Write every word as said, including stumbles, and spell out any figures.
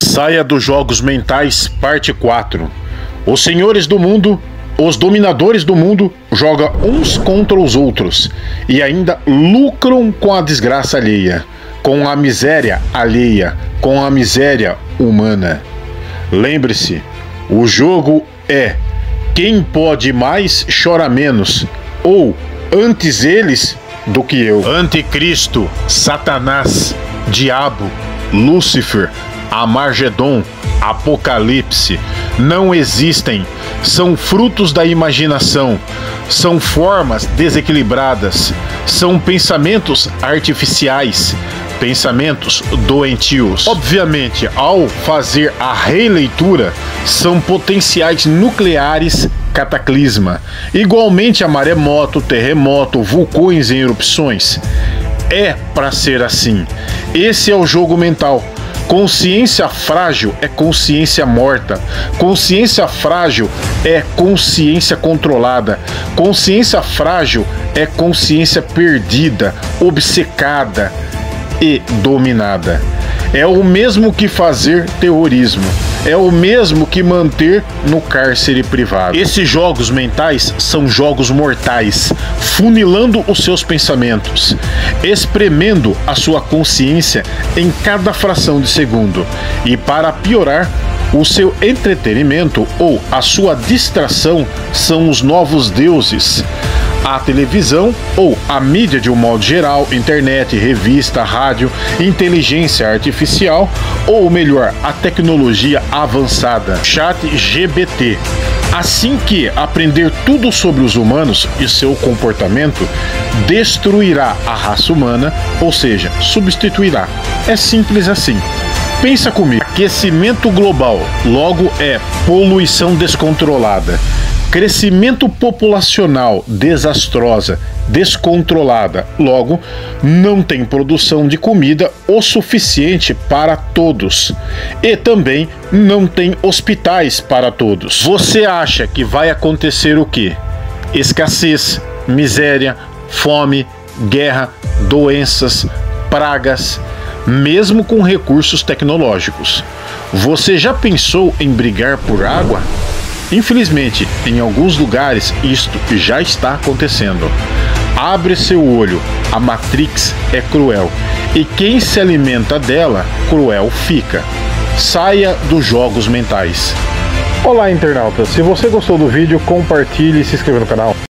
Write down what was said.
Saia dos jogos mentais, parte quatro. Os senhores do mundo, os dominadores do mundo, jogam uns contra os outros e ainda lucram com a desgraça alheia, com a miséria alheia, com a miséria humana. Lembre-se, o jogo é quem pode mais chora menos, ou antes eles do que eu. Anticristo, Satanás, Diabo, Lúcifer, Amargedon, Apocalipse não existem, são frutos da imaginação, são formas desequilibradas, são pensamentos artificiais, pensamentos doentios. Obviamente, ao fazer a releitura, são potenciais nucleares cataclisma, igualmente a maremoto, terremoto, vulcões em erupções. É para ser assim. Esse é o jogo mental. Consciência frágil é consciência morta. Consciência frágil é consciência controlada. Consciência frágil é consciência perdida, obcecada e dominada. É o mesmo que fazer terrorismo. É o mesmo que manter no cárcere privado. Esses jogos mentais são jogos mortais, funilando os seus pensamentos, espremendo a sua consciência em cada fração de segundo. E para piorar, o seu entretenimento ou a sua distração são os novos deuses. A televisão ou a mídia de um modo geral, internet, revista, rádio, inteligência artificial, ou melhor, a tecnologia avançada, Chat G P T. Assim que aprender tudo sobre os humanos e seu comportamento destruirá a raça humana, ou seja, substituirá. É simples assim. Pensa comigo. Aquecimento global, logo é poluição descontrolada. Crescimento populacional desastrosa, descontrolada, logo não tem produção de comida o suficiente para todos. E também não tem hospitais para todos. Você acha que vai acontecer o quê? Escassez, miséria, fome, guerra, doenças, pragas, mesmo com recursos tecnológicos. Você já pensou em brigar por água? Infelizmente, em alguns lugares isto já está acontecendo. Abre seu olho, a Matrix é cruel, e quem se alimenta dela, cruel fica. Saia dos jogos mentais. Olá, internauta, se você gostou do vídeo, compartilhe e se inscreva no canal.